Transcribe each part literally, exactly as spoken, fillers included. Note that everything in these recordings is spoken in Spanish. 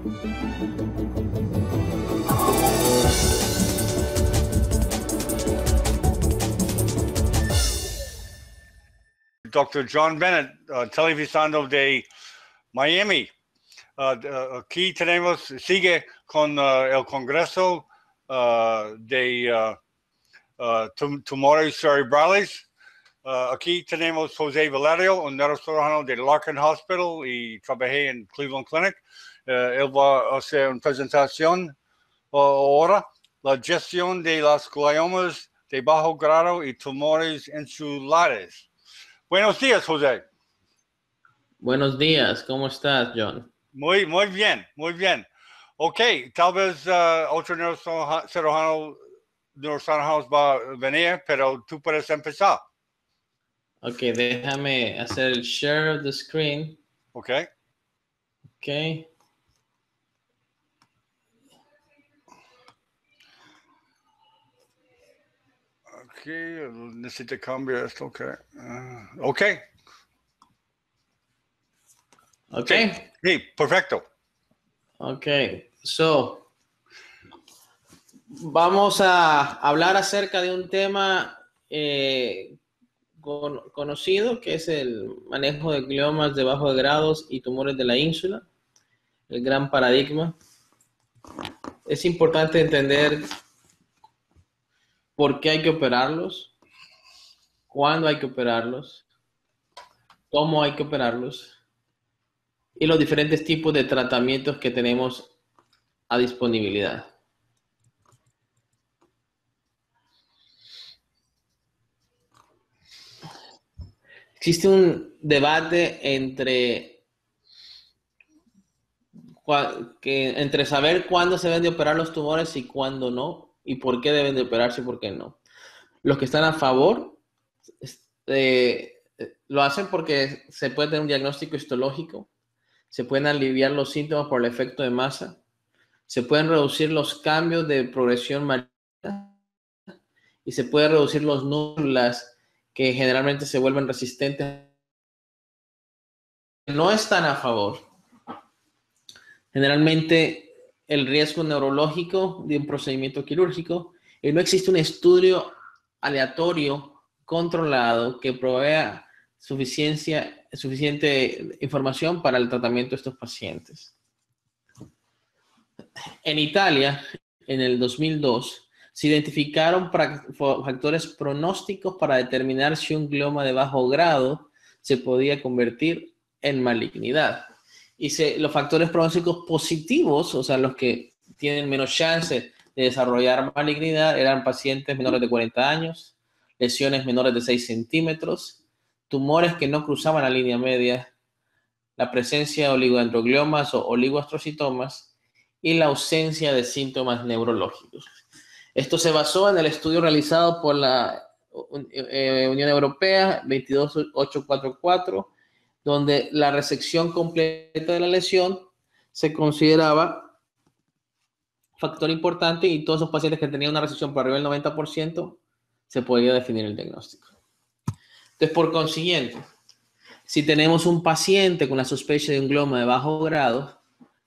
Doctor John Bennett, uh, televisando de Miami. Uh, uh, aquí tenemos, sigue con uh, el Congreso uh, de uh, uh, tum tumores cerebrales. Uh, aquí tenemos José Valerio, un neurocirujano de Larkin Hospital y trabajé en Cleveland Clinic. Uh, él va a hacer una presentación uh, ahora. La gestión de las gliomas de bajo grado y tumores insulares. Buenos días, José. Buenos días, ¿cómo estás, John? Muy, muy bien, muy bien. Ok, tal vez uh, otro neurocirujano va a venir, pero tú puedes empezar. Ok, déjame hacer el share of the screen. Ok. Ok. Aquí necesito cambiar esto, ok. Uh, ok. Ok. Sí, sí, perfecto. Ok, so, vamos a hablar acerca de un tema eh, con, conocido, que es el manejo de gliomas de bajos grados y tumores de la ínsula, el gran paradigma. Es importante entender por qué hay que operarlos, cuándo hay que operarlos, cómo hay que operarlos y los diferentes tipos de tratamientos que tenemos a disponibilidad. Existe un debate entre, que, entre saber cuándo se deben de operar los tumores y cuándo no, y por qué deben de operarse y por qué no. Los que están a favor eh, lo hacen porque se puede tener un diagnóstico histológico, se pueden aliviar los síntomas por el efecto de masa, se pueden reducir los cambios de progresión maligna y se pueden reducir los núcleos que generalmente se vuelven resistentes. No están a favor. Generalmente el riesgo neurológico de un procedimiento quirúrgico y no existe un estudio aleatorio controlado que provea suficiencia, suficiente información para el tratamiento de estos pacientes. En Italia, en el dos mil dos, se identificaron factores pronósticos para determinar si un glioma de bajo grado se podía convertir en malignidad. Y se, los factores pronósticos positivos, o sea, los que tienen menos chance de desarrollar malignidad, eran pacientes menores de cuarenta años, lesiones menores de seis centímetros, tumores que no cruzaban la línea media, la presencia de oligodendrogliomas o oligoastrocitomas y la ausencia de síntomas neurológicos. Esto se basó en el estudio realizado por la eh, Unión Europea veintidós mil ochocientos cuarenta y cuatro, donde la resección completa de la lesión se consideraba factor importante y todos los pacientes que tenían una resección por arriba del noventa por ciento se podía definir el diagnóstico. Entonces, por consiguiente, si tenemos un paciente con la sospecha de un glioma de bajo grado,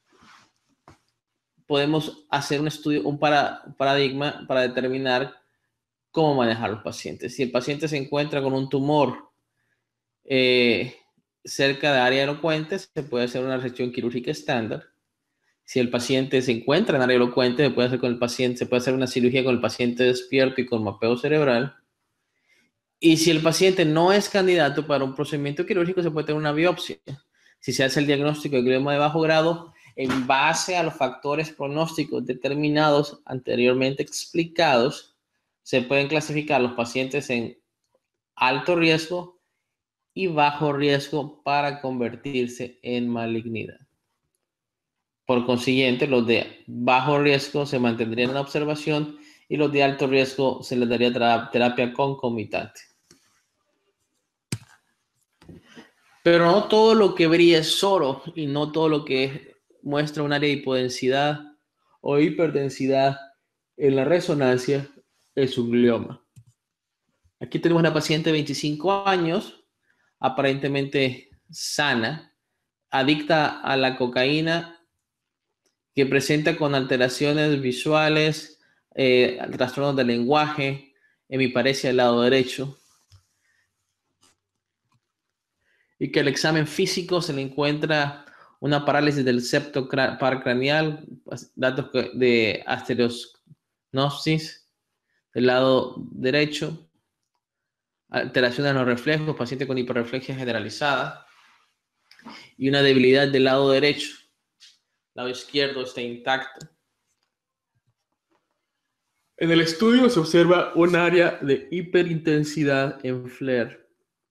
podemos hacer un estudio, un para, paradigma para determinar cómo manejar los pacientes. Si el paciente se encuentra con un tumor eh, cerca de área elocuente, se puede hacer una resección quirúrgica estándar. Si el paciente se encuentra en área elocuente, se puede hacer, con el paciente, se puede hacer una cirugía con el paciente despierto y con mapeo cerebral. Y si el paciente no es candidato para un procedimiento quirúrgico, se puede tener una biopsia. Si se hace el diagnóstico de glioma de bajo grado, en base a los factores pronósticos determinados anteriormente explicados, se pueden clasificar los pacientes en alto riesgo y bajo riesgo para convertirse en malignidad. Por consiguiente, los de bajo riesgo se mantendrían en observación y los de alto riesgo se les daría terapia concomitante. Pero no todo lo que brilla es oro y no todo lo que muestra un área de hipodensidad o hiperdensidad en la resonancia es un glioma. Aquí tenemos una paciente de veinticinco años, aparentemente sana, adicta a la cocaína que presenta con alteraciones visuales, eh, trastornos del lenguaje, hemiparesia del lado derecho, y que el examen físico se le encuentra una parálisis del septo par craneal, datos de estereosnopsis del lado derecho, alteraciones en los reflejos, paciente con hiperreflexia generalizada y una debilidad del lado derecho. El lado izquierdo está intacto. En el estudio se observa un área de hiperintensidad en flare.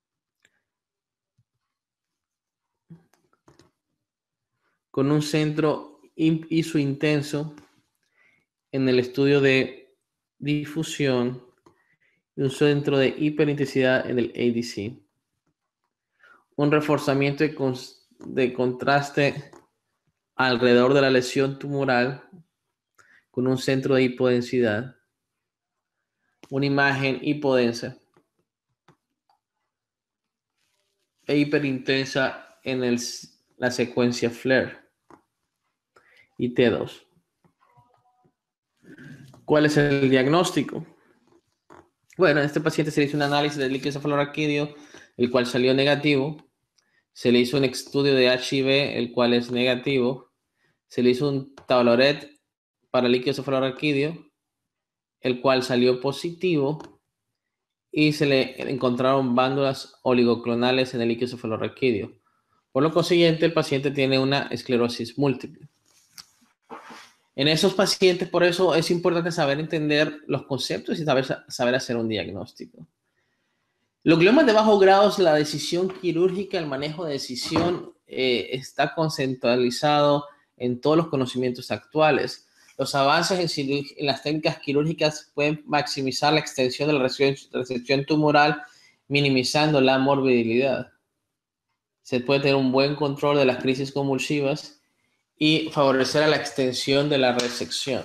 Con un centro isointenso en el estudio de difusión y un centro de hiperintensidad en el A D C. Un reforzamiento de, con, de contraste alrededor de la lesión tumoral con un centro de hipodensidad. Una imagen hipodensa e hiperintensa en el, la secuencia flare y T dos. ¿Cuál es el diagnóstico? Bueno, en este paciente se le hizo un análisis del líquido cefalorraquídeo, el cual salió negativo. Se le hizo un estudio de H I V, el cual es negativo. Se le hizo un tabloret para líquido cefalorraquídeo, el cual salió positivo. Y se le encontraron bandas oligoclonales en el líquido cefalorraquídeo. Por lo consiguiente, el paciente tiene una esclerosis múltiple. En esos pacientes, por eso es importante saber entender los conceptos y saber, saber hacer un diagnóstico. Los gliomas de bajo grado, la decisión quirúrgica, el manejo de decisión eh, está concentralizado en todos los conocimientos actuales. Los avances en, en las técnicas quirúrgicas pueden maximizar la extensión de la resección tumoral, minimizando la morbilidad. Se puede tener un buen control de las crisis convulsivas y favorecer a la extensión de la resección.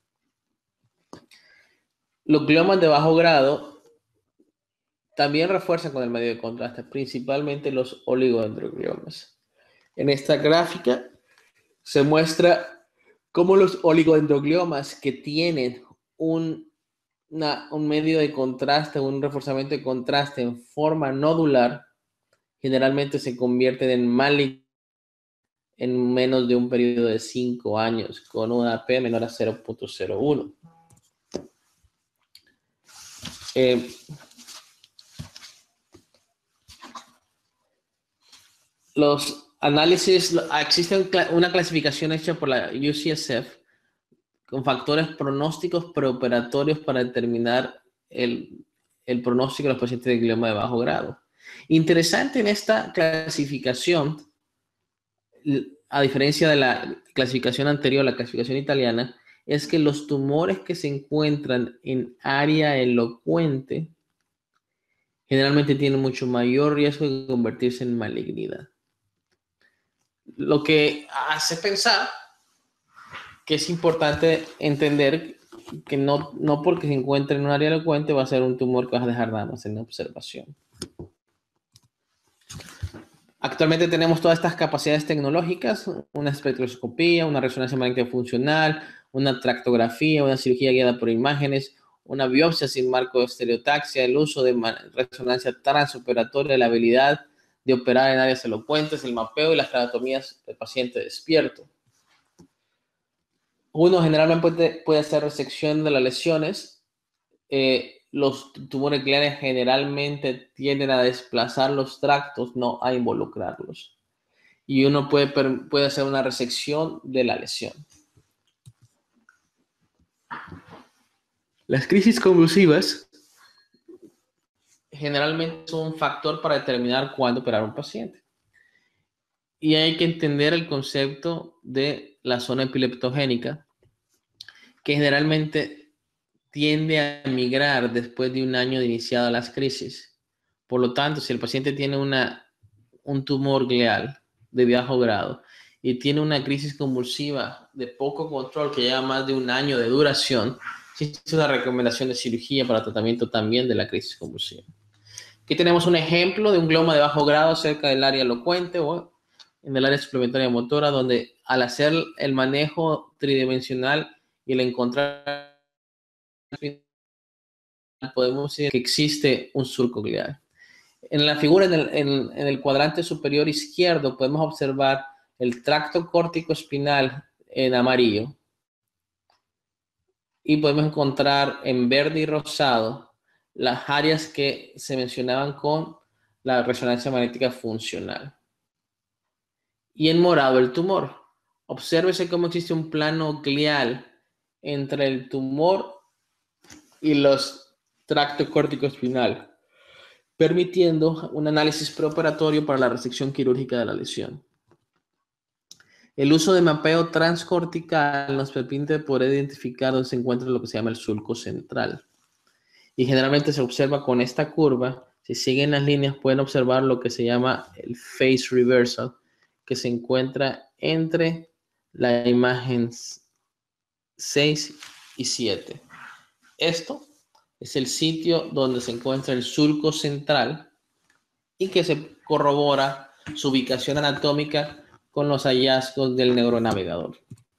Los gliomas de bajo grado también refuerzan con el medio de contraste, principalmente los oligodendrogliomas. En esta gráfica se muestra cómo los oligodendrogliomas que tienen un, una, un medio de contraste, un reforzamiento de contraste en forma nodular, generalmente se convierten en malignos en menos de un periodo de cinco años, con una P menor a cero punto cero uno. Eh, los análisis, existe una clasificación hecha por la U C S F con factores pronósticos preoperatorios para determinar el, el pronóstico de los pacientes de glioma de bajo grado. Interesante en esta clasificación, a diferencia de la clasificación anterior, la clasificación italiana, es que los tumores que se encuentran en área elocuente generalmente tienen mucho mayor riesgo de convertirse en malignidad. Lo que hace pensar que es importante entender que no, no porque se encuentre en un área elocuente va a ser un tumor que vas a dejar nada más en observación. Actualmente tenemos todas estas capacidades tecnológicas, una espectroscopía, una resonancia magnética funcional, una tractografía, una cirugía guiada por imágenes, una biopsia sin marco de estereotaxia, el uso de resonancia transoperatoria, la habilidad de operar en áreas elocuentes, el mapeo y las craneotomías del paciente despierto. Uno generalmente puede, puede hacer resección de las lesiones. Eh, los tumores gliales generalmente tienden a desplazar los tractos, no a involucrarlos. Y uno puede, puede hacer una resección de la lesión. Las crisis convulsivas generalmente son un factor para determinar cuándo operar a un paciente. Y hay que entender el concepto de la zona epileptogénica, que generalmente tiende a migrar después de un año de iniciada las crisis. Por lo tanto, si el paciente tiene una, un tumor glial de bajo grado y tiene una crisis convulsiva de poco control que lleva más de un año de duración, existe una recomendación de cirugía para tratamiento también de la crisis convulsiva. Aquí tenemos un ejemplo de un glioma de bajo grado cerca del área elocuente o en el área suplementaria motora, donde al hacer el manejo tridimensional y el encontrar, podemos decir que existe un surco glial. En la figura, en el, en, en el cuadrante superior izquierdo, podemos observar el tracto córtico espinal en amarillo. Y podemos encontrar en verde y rosado las áreas que se mencionaban con la resonancia magnética funcional. Y en morado el tumor. Obsérvese cómo existe un plano glial entre el tumor y los tracto córtico espinal, permitiendo un análisis preoperatorio para la resección quirúrgica de la lesión. El uso de mapeo transcortical nos permite poder identificar dónde se encuentra lo que se llama el surco central. Y generalmente se observa con esta curva. Si siguen las líneas pueden observar lo que se llama el phase reversal, que se encuentra entre la imagen seis y siete. Esto es el sitio donde se encuentra el surco central y que se corrobora su ubicación anatómica con los hallazgos del neuronavegador.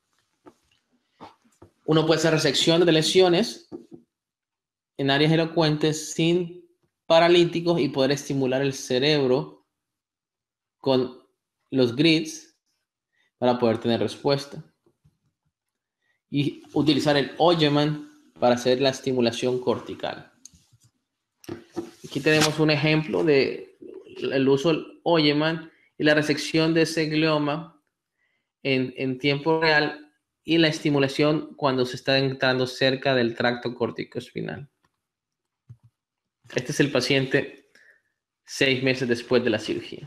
Uno puede hacer resección de lesiones en áreas elocuentes sin paralíticos y poder estimular el cerebro con los grids para poder tener respuesta. Y utilizar el Oyeman para hacer la estimulación cortical. Aquí tenemos un ejemplo de el uso del Oyeman y la resección de ese glioma en, en tiempo real y la estimulación cuando se está entrando cerca del tracto córtico espinal. Este es el paciente seis meses después de la cirugía.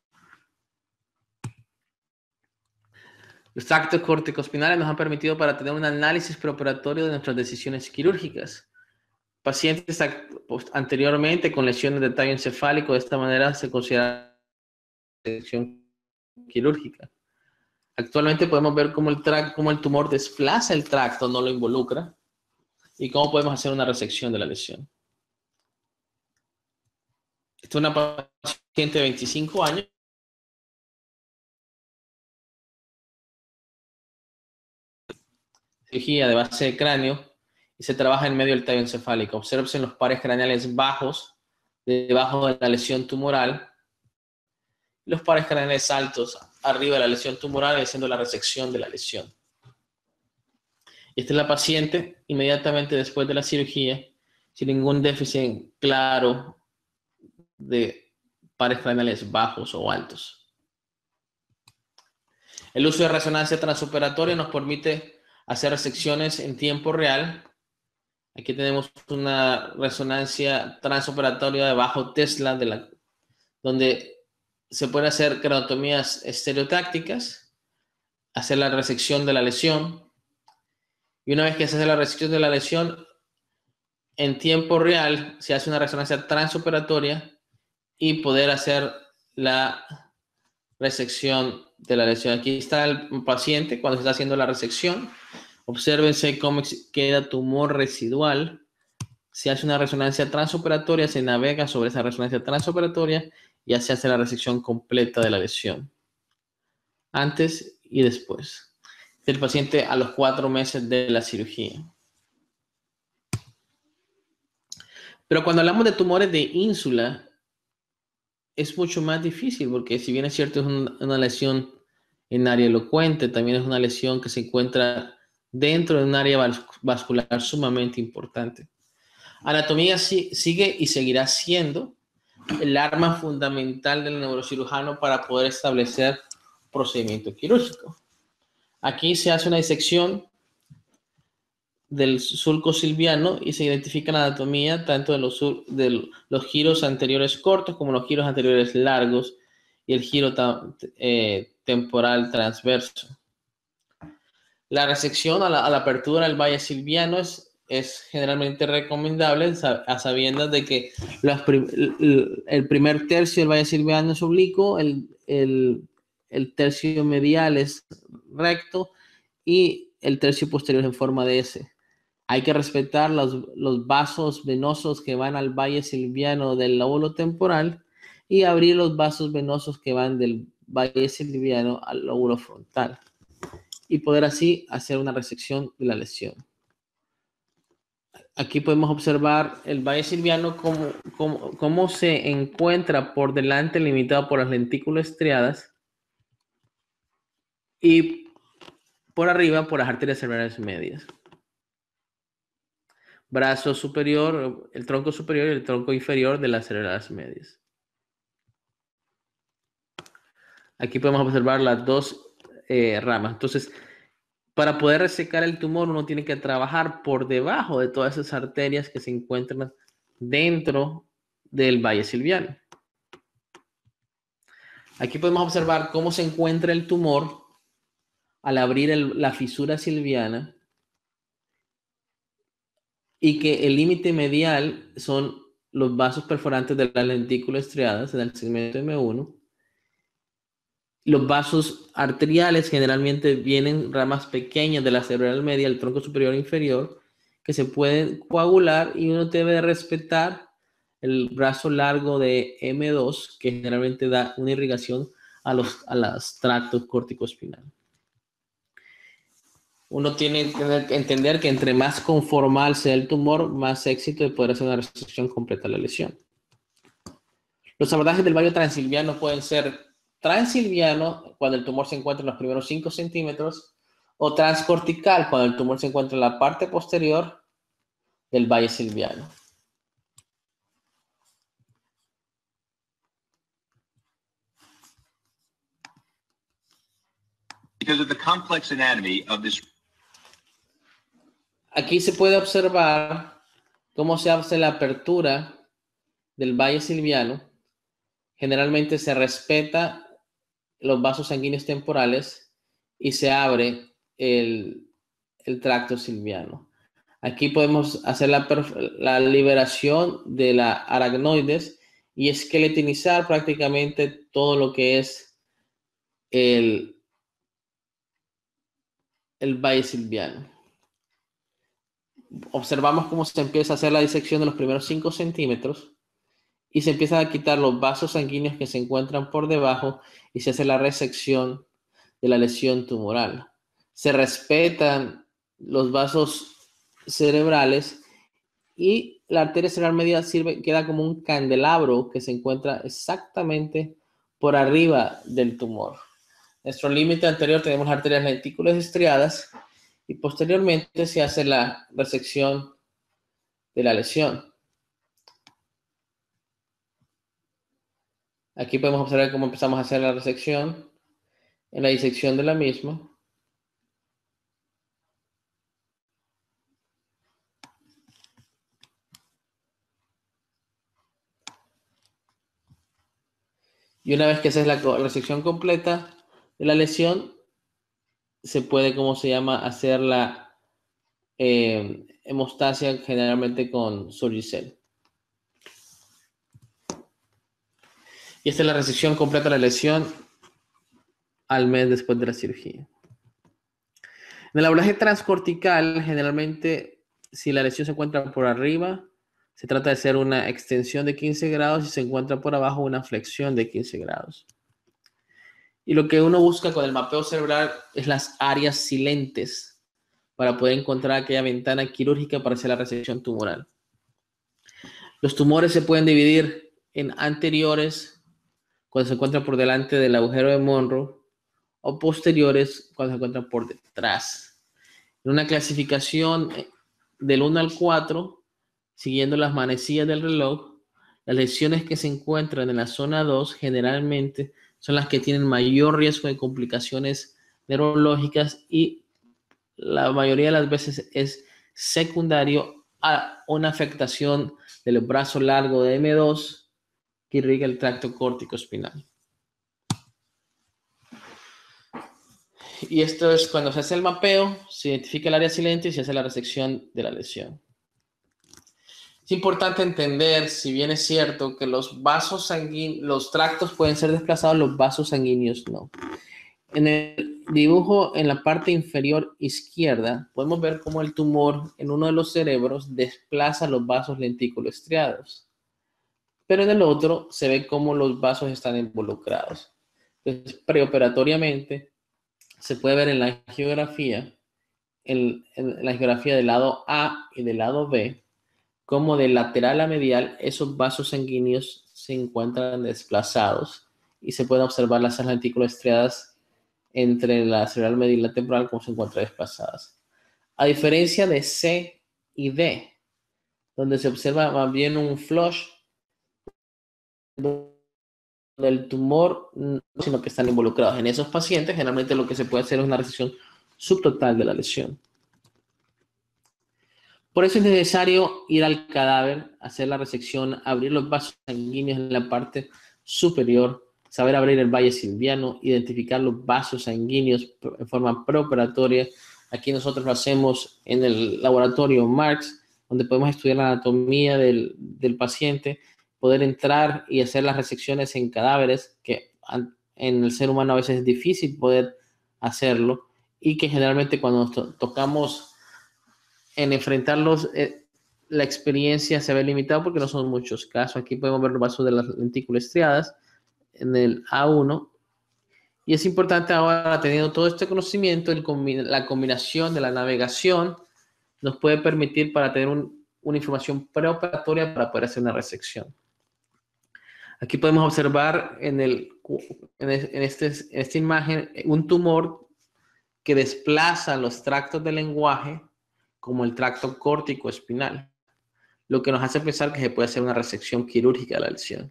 Los tractos corticoespinales nos han permitido para tener un análisis preoperatorio de nuestras decisiones quirúrgicas. Pacientes anteriormente con lesiones de tallo encefálico, de esta manera se considera resección quirúrgica. Actualmente podemos ver cómo el, cómo el tumor desplaza el tracto, no lo involucra, y cómo podemos hacer una resección de la lesión. Esta es una paciente de veinticinco años. Cirugía de base de cráneo y se trabaja en medio del tallo encefálico. Observen los pares craneales bajos debajo de la lesión tumoral, los pares craneales altos arriba de la lesión tumoral, haciendo la resección de la lesión. Esta es la paciente inmediatamente después de la cirugía, sin ningún déficit claro de pares craneales bajos o altos. El uso de resonancia transoperatoria nos permite hacer resecciones en tiempo real. Aquí tenemos una resonancia transoperatoria de bajo Tesla, de la, donde se pueden hacer cranotomías estereotácticas, hacer la resección de la lesión. Y una vez que se hace la resección de la lesión, en tiempo real se hace una resonancia transoperatoria y poder hacer la resección de la lesión. Aquí está el paciente cuando se está haciendo la resección. Obsérvense cómo queda tumor residual. Se hace una resonancia transoperatoria, se navega sobre esa resonancia transoperatoria y ya se hace la resección completa de la lesión. Antes y después. El paciente a los cuatro meses de la cirugía. Pero cuando hablamos de tumores de ínsula, es mucho más difícil porque si bien es cierto es una lesión en área elocuente, también es una lesión que se encuentra dentro de un área vascular sumamente importante. Anatomía sí, sigue y seguirá siendo el arma fundamental del neurocirujano para poder establecer procedimiento quirúrgico. Aquí se hace una disección del sulco silviano y se identifica la anatomía tanto de los, de los giros anteriores cortos como los giros anteriores largos y el giro eh, temporal transverso. La resección a la, a la apertura del valle silviano es, es generalmente recomendable a sabiendas de que las prim, el, el primer tercio del valle silviano es oblicuo, el, el, el tercio medial es recto y el tercio posterior es en forma de S. Hay que respetar los, los vasos venosos que van al valle silviano del lóbulo temporal y abrir los vasos venosos que van del valle silviano al lóbulo frontal. y poder así hacer una resección de la lesión. Aquí podemos observar el valle silviano cómo, cómo, cómo se encuentra por delante limitado por las lentículas estriadas y por arriba por las arterias cerebrales medias. Brazo superior, el tronco superior y el tronco inferior de las cerebrales medias. Aquí podemos observar las dos eh, ramas. Entonces, para poder resecar el tumor, uno tiene que trabajar por debajo de todas esas arterias que se encuentran dentro del valle silviano. Aquí podemos observar cómo se encuentra el tumor al abrir el, la fisura silviana y que el límite medial son los vasos perforantes de las lentículas estriadas en el segmento eme uno. Los vasos arteriales generalmente vienen ramas pequeñas de la cerebral media, el tronco superior e inferior, que se pueden coagular y uno debe respetar el brazo largo de eme dos, que generalmente da una irrigación a los, a los tractos córtico-espinales. Uno tiene que entender que entre más conformal sea el tumor, más éxito de poder hacer una resección completa de la lesión. Los abordajes del valle transilviano pueden ser transilviano cuando el tumor se encuentra en los primeros cinco centímetros o transcortical cuando el tumor se encuentra en la parte posterior del valle silviano. Because of the complex anatomy of this. Aquí se puede observar cómo se hace la apertura del valle silviano. Generalmente se respeta los vasos sanguíneos temporales y se abre el, el tracto silviano. Aquí podemos hacer la, la liberación de la aracnoides y esqueletinizar prácticamente todo lo que es el, el valle silviano. Observamos cómo se empieza a hacer la disección de los primeros cinco centímetros y se empiezan a quitar los vasos sanguíneos que se encuentran por debajo y se hace la resección de la lesión tumoral. Se respetan los vasos cerebrales y la arteria cerebral media sirve, queda como un candelabro que se encuentra exactamente por arriba del tumor. En nuestro límite anterior tenemos las arterias lentículas estriadas y posteriormente se hace la resección de la lesión. Aquí podemos observar cómo empezamos a hacer la resección, en la disección de la misma. Y una vez que se hace la resección completa de la lesión, se puede, como se llama, hacer la eh, hemostasia generalmente con Surgicel. Y esta es la resección completa de la lesión al mes después de la cirugía. En el abordaje transcortical, generalmente, si la lesión se encuentra por arriba, se trata de hacer una extensión de quince grados y se encuentra por abajo una flexión de quince grados. Y lo que uno busca con el mapeo cerebral es las áreas silentes para poder encontrar aquella ventana quirúrgica para hacer la resección tumoral. Los tumores se pueden dividir en anteriores, cuando se encuentran por delante del agujero de Monroe, o posteriores, cuando se encuentran por detrás. En una clasificación del uno al cuatro, siguiendo las manecillas del reloj, las lesiones que se encuentran en la zona dos generalmente son las que tienen mayor riesgo de complicaciones neurológicas y la mayoría de las veces es secundario a una afectación del brazo largo de eme dos que irriga el tracto córtico espinal. Y esto es cuando se hace el mapeo, se identifica el área silente y se hace la resección de la lesión. Es importante entender, si bien es cierto que los vasos sanguíneos, los tractos pueden ser desplazados, los vasos sanguíneos no. En el dibujo en la parte inferior izquierda podemos ver cómo el tumor en uno de los cerebros desplaza los vasos lentículo-estriados. Pero en el otro se ve cómo los vasos están involucrados. Entonces, preoperatoriamente se puede ver en la geografía, en, en la geografía del lado A y del lado B, como de lateral a medial esos vasos sanguíneos se encuentran desplazados y se pueden observar las lentículas estriadas entre la cerebral media y la temporal como se encuentran desplazadas. A diferencia de C y D, donde se observa más bien un flush del tumor, no, sino que están involucrados. En esos pacientes, generalmente lo que se puede hacer es una resección subtotal de la lesión. Por eso es necesario ir al cadáver, hacer la resección, abrir los vasos sanguíneos en la parte superior, saber abrir el valle silviano, identificar los vasos sanguíneos en forma preoperatoria. Aquí nosotros lo hacemos en el laboratorio Marks, donde podemos estudiar la anatomía del, del paciente, poder entrar y hacer las resecciones en cadáveres, que en el ser humano a veces es difícil poder hacerlo, y que generalmente cuando nos to- tocamos en enfrentarlos, eh, la experiencia se ve limitada porque no son muchos casos. Aquí podemos ver los vasos de las lentículas estriadas en el A uno. Y es importante ahora, teniendo todo este conocimiento, el combi- la combinación de la navegación nos puede permitir para tener un, una información preoperatoria para poder hacer una resección. Aquí podemos observar en, el, en, en, este, en esta imagen un tumor que desplaza los tractos del lenguaje como el tracto córtico espinal, lo que nos hace pensar que se puede hacer una resección quirúrgica de la lesión.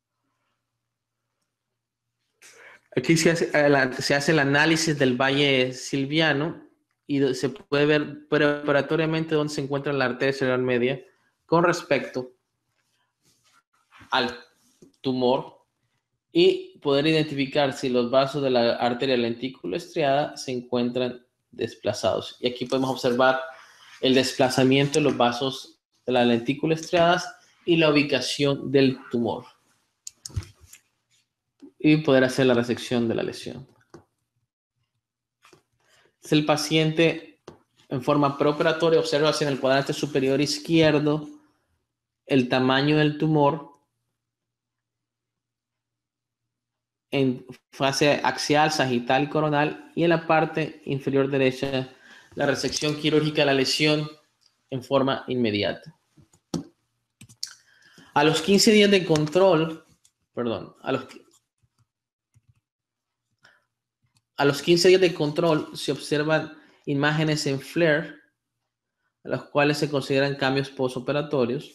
Aquí se hace, se hace el análisis del valle silviano y se puede ver preoperatoriamente dónde se encuentra la arteria cerebral media con respecto al tumor y poder identificar si los vasos de la arteria lentículo estriada se encuentran desplazados. Y aquí podemos observar el desplazamiento de los vasos de la lentícula estriadas y la ubicación del tumor. Y poder hacer la resección de la lesión. Es el paciente en forma preoperatoria. Observa hacia en el cuadrante superior izquierdo el tamaño del tumor en fase axial, sagital y coronal, y en la parte inferior derecha la resección quirúrgica de la lesión en forma inmediata. A los quince días de control, perdón, a los, a los quince días de control se observan imágenes en FLAIR, a los cuales se consideran cambios postoperatorios,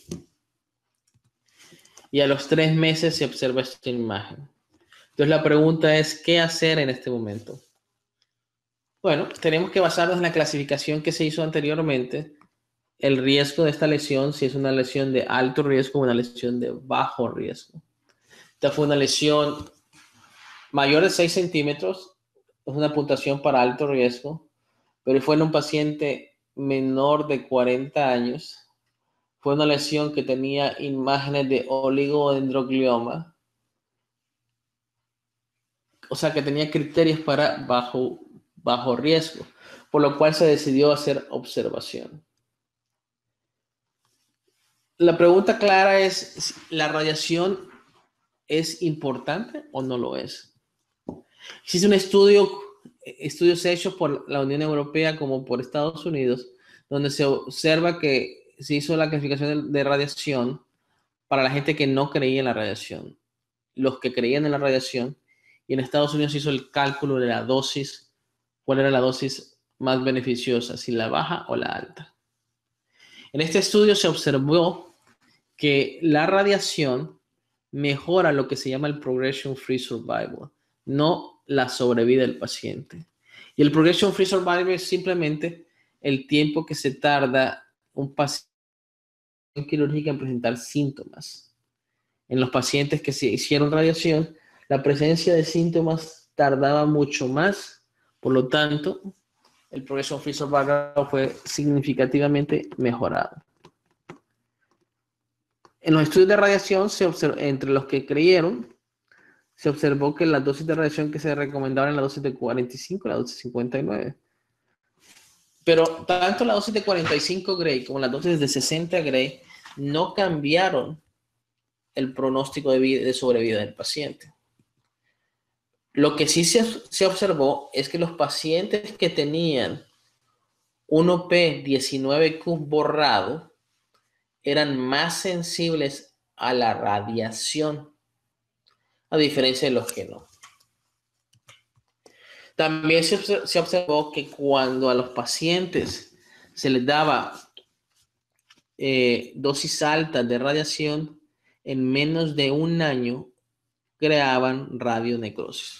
y a los tres meses se observa esta imagen. Entonces la pregunta es, ¿qué hacer en este momento? Bueno, tenemos que basarnos en la clasificación que se hizo anteriormente, el riesgo de esta lesión, si es una lesión de alto riesgo o una lesión de bajo riesgo. Esta fue una lesión mayor de seis centímetros, es una puntuación para alto riesgo, pero fue en un paciente menor de cuarenta años. Fue una lesión que tenía imágenes de oligodendroglioma, o sea que tenía criterios para bajo, bajo riesgo, por lo cual se decidió hacer observación. La pregunta clara es, ¿la radiación es importante o no lo es? Existe un estudio, estudios hechos por la Unión Europea como por Estados Unidos, donde se observa que se hizo la clasificación de radiación para la gente que no creía en la radiación, los que creían en la radiación, y en Estados Unidos se hizo el cálculo de la dosis, cuál era la dosis más beneficiosa, si la baja o la alta. En este estudio se observó que la radiación mejora lo que se llama el progression free survival, no la sobrevida del paciente. Y el progression free survival es simplemente el tiempo que se tarda un paciente quirúrgica en presentar síntomas. En los pacientes que se hicieron radiación, la presencia de síntomas tardaba mucho más, por lo tanto, el progression free survival fue significativamente mejorado. En los estudios de radiación, se observó, entre los que creyeron, se observó que la dosis de radiación que se recomendaba era la dosis de cuarenta y cinco y la dosis de cincuenta y nueve. Pero tanto la dosis de cuarenta y cinco Gray como la dosis de sesenta Gray no cambiaron el pronóstico de, vida, de sobrevida del paciente. Lo que sí se, se observó es que los pacientes que tenían uno P diecinueve Q borrado eran más sensibles a la radiación, a diferencia de los que no. También se, se observó que cuando a los pacientes se les daba eh, dosis altas de radiación, en menos de un año creaban radionecrosis.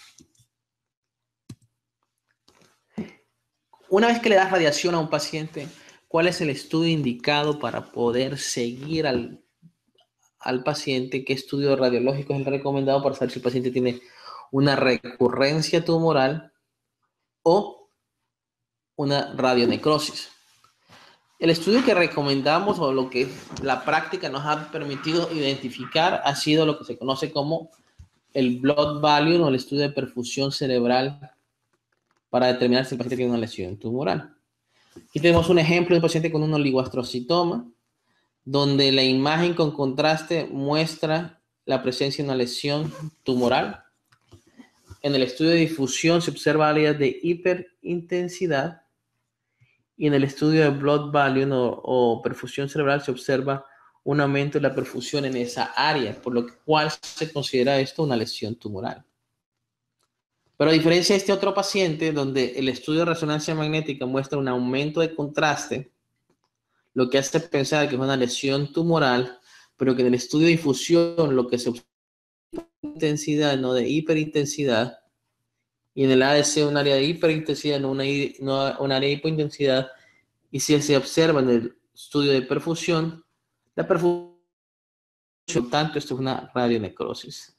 Una vez que le das radiación a un paciente, ¿cuál es el estudio indicado para poder seguir al, al paciente? ¿Qué estudio radiológico es el recomendado para saber si el paciente tiene una recurrencia tumoral o una radionecrosis? El estudio que recomendamos, o lo que la práctica nos ha permitido identificar, ha sido lo que se conoce como el blood volume o el estudio de perfusión cerebral para determinar si el paciente tiene una lesión tumoral. Aquí tenemos un ejemplo de un paciente con un oligoastrocitoma, donde la imagen con contraste muestra la presencia de una lesión tumoral. En el estudio de difusión se observa áreas de hiperintensidad, y en el estudio de blood volume o, o perfusión cerebral se observa un aumento de la perfusión en esa área, por lo cual se considera esto una lesión tumoral. Pero a diferencia de este otro paciente, donde el estudio de resonancia magnética muestra un aumento de contraste, lo que hace pensar que es una lesión tumoral, pero que en el estudio de difusión lo que se observa es intensidad, no de hiperintensidad, y en el A D C un área de hiperintensidad, no una, no un área de hipointensidad, y si se observa en el estudio de perfusión, la perfusión, por tanto, esto es una radionecrosis.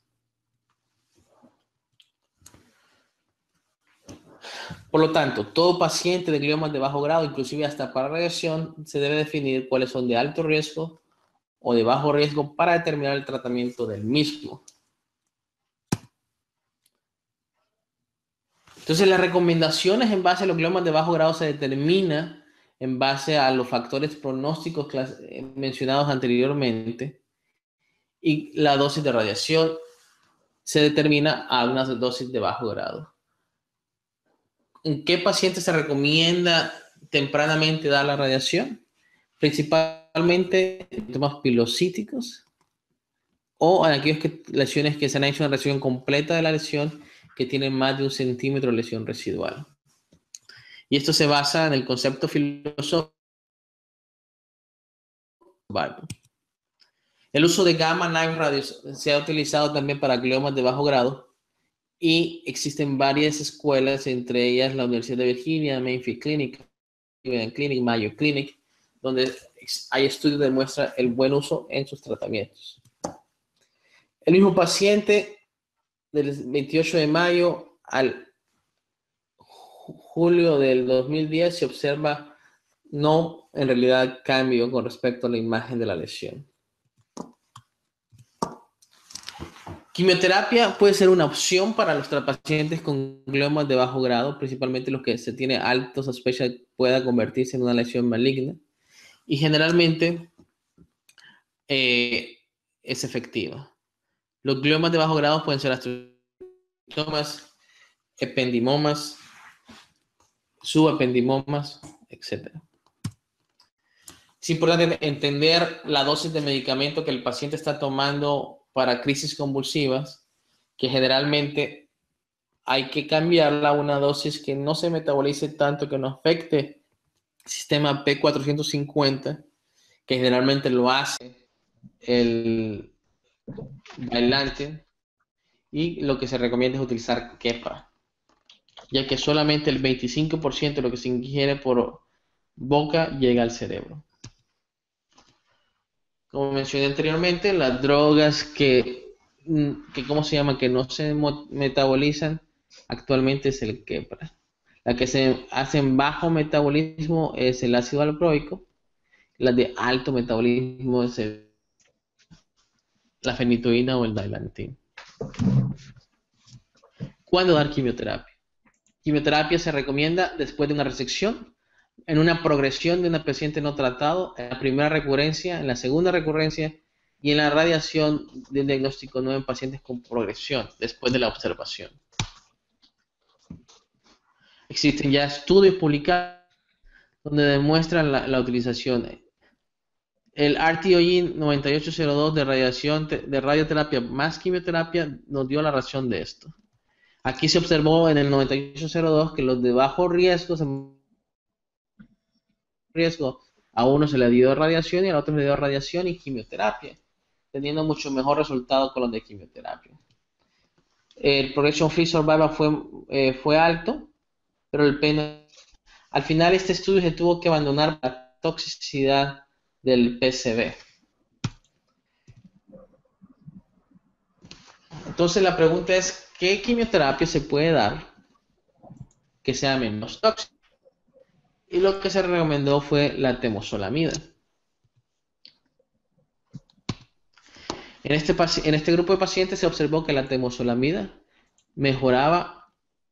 Por lo tanto, todo paciente de gliomas de bajo grado, inclusive hasta para radiación, se debe definir cuáles son de alto riesgo o de bajo riesgo para determinar el tratamiento del mismo. Entonces, las recomendaciones en base a los gliomas de bajo grado se determina en base a los factores pronósticos mencionados anteriormente, y la dosis de radiación se determina a una dosis de bajo grado. ¿En qué pacientes se recomienda tempranamente dar la radiación? Principalmente en temas pilocíticos o en aquellas que, lesiones que se han hecho una resección completa de la lesión que tienen más de un centímetro de lesión residual. Y esto se basa en el concepto filosófico. El uso de gamma knife radios se ha utilizado también para gliomas de bajo grado, y existen varias escuelas, entre ellas la Universidad de Virginia, Mayfield Clinic, Cleveland Clinic, Mayo Clinic, donde hay estudios que demuestran el buen uso en sus tratamientos. El mismo paciente, del veintiocho de mayo al julio del dos mil diez, se observa no en realidad cambio con respecto a la imagen de la lesión. Quimioterapia puede ser una opción para los pacientes con gliomas de bajo grado, principalmente los que se tiene alta sospecha de que pueda convertirse en una lesión maligna, y generalmente eh, es efectiva. Los gliomas de bajo grado pueden ser astrocytomas, ependimomas, subependimomas, etcétera. Es importante entender la dosis de medicamento que el paciente está tomando para crisis convulsivas, que generalmente hay que cambiarla a una dosis que no se metabolice tanto, que no afecte el sistema P cuatrocientos cincuenta, que generalmente lo hace el bailante, y lo que se recomienda es utilizar Keppra, ya que solamente el veinticinco por ciento de lo que se ingiere por boca llega al cerebro. Como mencioné anteriormente, las drogas que, que ¿cómo se llama? que no se metabolizan actualmente es el Keppra. La que se hace en bajo metabolismo es el ácido valproico. La de alto metabolismo es el, la fenitoína o el Dilantin. ¿Cuándo dar quimioterapia? Quimioterapia se recomienda después de una resección, en una progresión de un paciente no tratado, en la primera recurrencia, en la segunda recurrencia y en la radiación de un diagnóstico nuevo en pacientes con progresión después de la observación. Existen ya estudios publicados donde demuestran la, la utilización. El R T O G noventa y ocho cero dos de, radiación, de radioterapia más quimioterapia nos dio la razón de esto. Aquí se observó en el noventa y ocho cero dos que los de bajo riesgo, riesgo a uno se le dio radiación y al otro se le dio radiación y quimioterapia, teniendo mucho mejor resultado con los de quimioterapia. El progression free survival fue, eh, fue alto, pero el P N, al final este estudio se tuvo que abandonar por la toxicidad del P C B. Entonces la pregunta es, ¿qué quimioterapia se puede dar que sea menos tóxica? Y lo que se recomendó fue la temozolomida. En este, en este grupo de pacientes se observó que la temozolomida mejoraba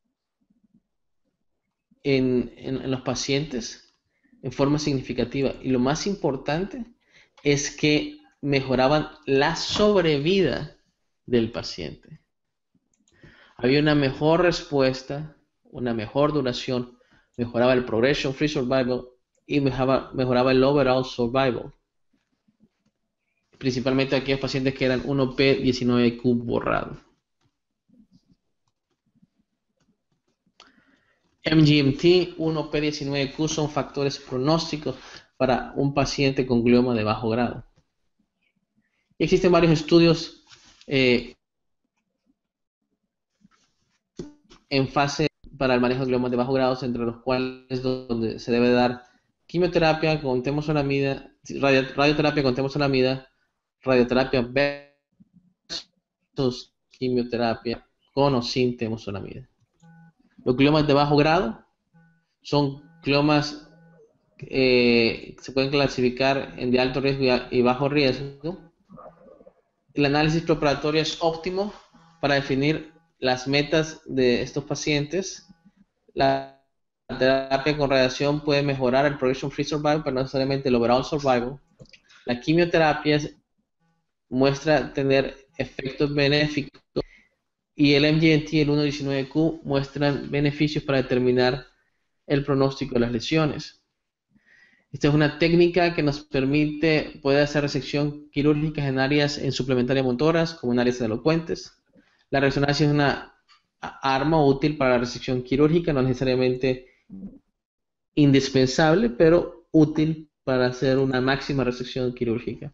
en, en, en los pacientes en forma significativa. Y lo más importante es que mejoraban la sobrevida del paciente. Había una mejor respuesta, una mejor duración, mejoraba el progression free survival y mejoraba, mejoraba el overall survival. Principalmente aquellos pacientes que eran uno P diecinueve Q borrado. M G M T, uno P diecinueve Q son factores pronósticos para un paciente con glioma de bajo grado. Y existen varios estudios eh, en fase para el manejo de gliomas de bajo grado, entre los cuales donde se debe dar quimioterapia con temozolomida, radio, radioterapia con temozolomida, radioterapia versus quimioterapia con o sin temozolomida. Los gliomas de bajo grado son gliomas que eh, se pueden clasificar en de alto riesgo y bajo riesgo. El análisis preoperatorio es óptimo para definir las metas de estos pacientes. La terapia con radiación puede mejorar el progression free survival, pero no necesariamente el overall survival. La quimioterapia muestra tener efectos benéficos y el M G M T y el uno diecinueve Q muestran beneficios para determinar el pronóstico de las lesiones. Esta es una técnica que nos permite poder hacer resección quirúrgica en áreas en suplementaria motoras, como en áreas elocuentes. La resonancia es una arma útil para la resección quirúrgica, no necesariamente indispensable, pero útil para hacer una máxima resección quirúrgica.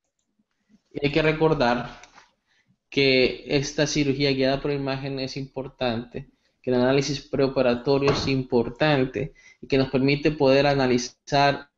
Y hay que recordar que esta cirugía guiada por imagen es importante, que el análisis preoperatorio es importante y que nos permite poder analizar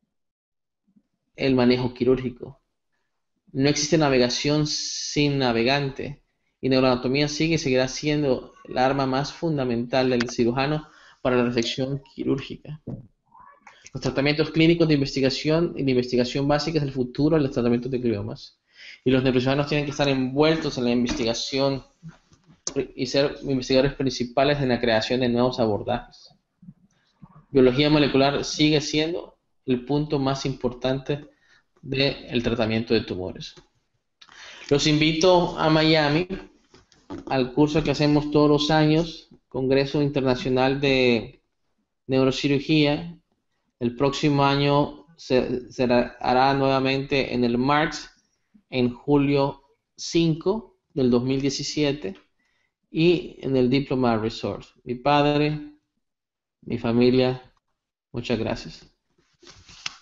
el manejo quirúrgico. No existe navegación sin navegante y neuroanatomía sigue y seguirá siendo el arma más fundamental del cirujano para la resección quirúrgica. Los tratamientos clínicos de investigación y de investigación básica es el futuro de los tratamientos de gliomas. Y los neurocirujanos tienen que estar envueltos en la investigación y ser investigadores principales en la creación de nuevos abordajes. Biología molecular sigue siendo el punto más importante del tratamiento de tumores. Los invito a Miami, al curso que hacemos todos los años, Congreso Internacional de Neurocirugía. El próximo año se, se hará nuevamente en el Marx, en julio cinco del dos mil diecisiete, y en el Diploma Resort. Mi padre, mi familia, muchas gracias.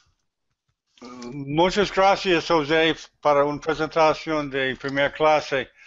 Muchas gracias, José, para una presentación de primera clase.